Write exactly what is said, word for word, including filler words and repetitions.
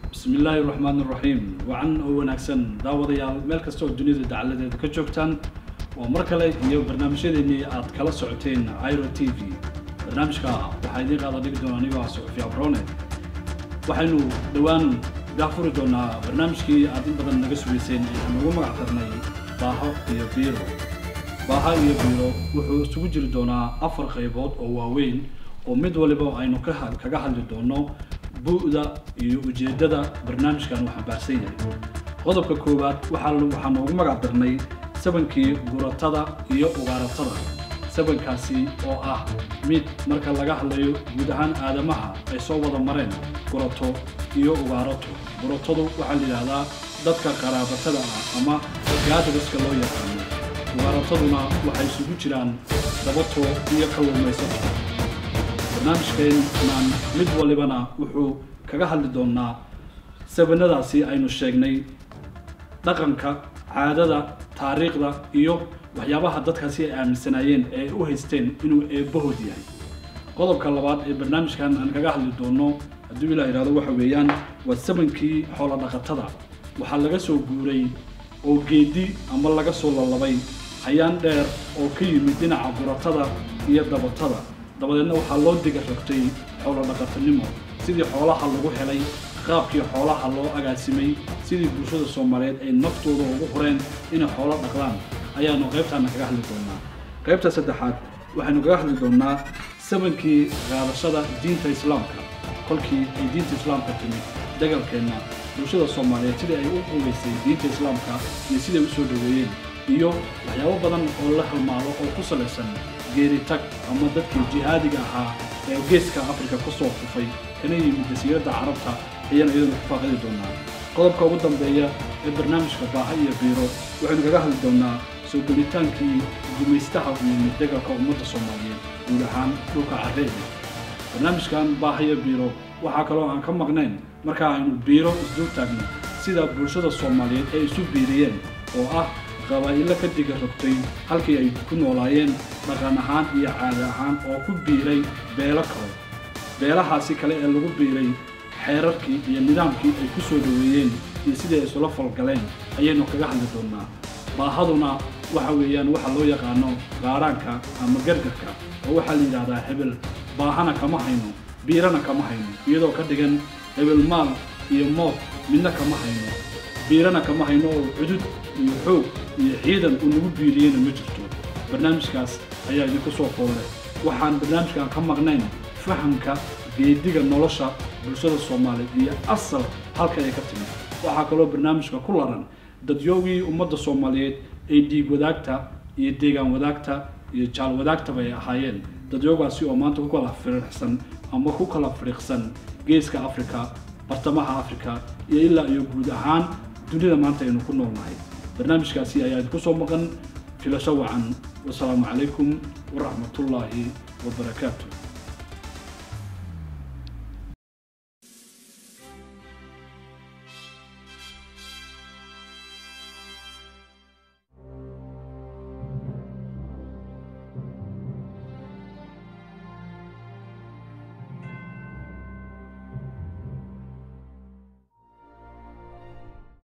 بسم الله الرحمن الرحيم وعن أول أحسن داود يا ملك استوى الدنيا دعالة كجوكتان ومركلة يو برنامج إني أتكلم ساعتين عيرو تي في برنامج كا وحيدي قاعد ديك دوناني واسو في عبرونه وحنو دوان دافور دونا برنامج كي عادين بدن نجس ويسين إنه هو معترني باها يبيرو باها يبيرو وحو سوجر دونا أفر خيبات أو وين ومد ولبا عينو كهال كجهل دونو buuda iyo ujeedada barnaamijkan waxa baarsan yahay qodobka koowaad waxa waxaan ugu magac darnay sabankii guratada iyo ugaaratada sabankaasi oo ah mid marka laga hadlayo guud ahaan aadamaha ay soo wada mareen gurato iyo ugaarato guratadu waxa la yiraahdaa dadka qaraabatada ah ama gaadhiska loo yaqaan ugaarataduna waxay isugu jiraan dabato iyo kalluumaysato barnaamijkeen aan mid walibana wuxuu kaga hadli doonaa sabanadaasi aynu sheegnay dhaqanka caadada taariikhda iyo waxyaabaha dadkaasi ay aaminsanayeen ee u haysteen inuu eebahood yahay qodobka labaad ee barnaamijkan aan kaga hadli doono haddii ilaahay yiraahdo waxa weeyaan waa sabankii xoolo dhaqatada waxa laga soo guuray oo geedi ama laga soo lalabay hayaan dheer oo ka yimid dhinaca guratada iyo dabatada dabadeedna waxaa loo diga rogtay xoolo dhaqatanimo sidii xoolaha lagu helay qaabkii xoolaha loo agaasimay sidii bulshada Soomaaliyeed ay naftooda ugu horeen inay xoolo dhaqdaan ayaanu qaybtaan kaga hadli doonaa qaybta saddexaad waxaanu kaga hadli doonaa sabankii qaadashada diinta Islaamka kolkii ay diinta Islaamka timid dagalkeena bulshada Soomaaliyeed sidii ay u quuleysay diinta Islaamka iyo sidii u soo dhaweeyeen iyo waxyaabo badan oo la halmaalo oo ku saleysan geeri tag ama dadkii jihaadiga ahaa ee geeska Afrika ku soo fufay kana yimid jasiiradda Carabta ayaan iyadoo ku faaqidi doonaa qodobka ugu dambeeya ee barnaamijka baaha iyo biiro waxaanu kaga hadli doonaa soo gelitaankii gumaystaha iyo deegaanka ummadda Soomaaliyeed guud ahaan dhulka Carreebe barnaamijkan baaha iyo biiro waxa kale oo aan ka maqnayn marka aynu biiro isku taagno sida bulshada Soomaaliyeed ay isu biiriyeen oo ah qabaa'ilo ka diga rogtay halkii ay ku noolaayeen dhaqan ahaan iyo caado ahaan oo ku biiray beelo kale beelahaasi kale ee lagu biiray xeerarkii iyo nidaamkii ay ku soo dhaweeyeen iyo sidii ay isula falgaleen ayaynu kaga hadli doonaa baahaduna waxa weeyaan waxa loo yaqaano qaaraanka ama gargarka oo waxa la yiraahdaa hebel baahana kama hayno biirana kama hayno iyadoo ka dhigan hebel maal iyo mood midna kama hayno biirana kama hayno cudud iyo xoog iyo ciidan uu nagu biiriyeen ma jirto barnaamijkaas ayaa idinku soo koolay waxaan barnaamijkan ka maqnayn fahamka geediga nolosha bulshada Soomaaliyeed iyo asal halka ay ka timid waxa kale oo barnaamijka ku laran dadyoogii ummadda Soomaaliyeed ay dhiig wadaagta iyo deegaan wadaagta iyo jaal wadaagta bay ahaayeen dadyoogaasi oo maanta ku kala firiqsan ama ku kala firiqsan geeska Afrika bartamaha Afrika iyo ilaa iyo guud ahaan dunida maanta aynu ku noolnahay barnaamijkaasi ayaa ku soo maqan filasho wacan wassalaamu calaykum wa rahmatullaahi wa barakaatuh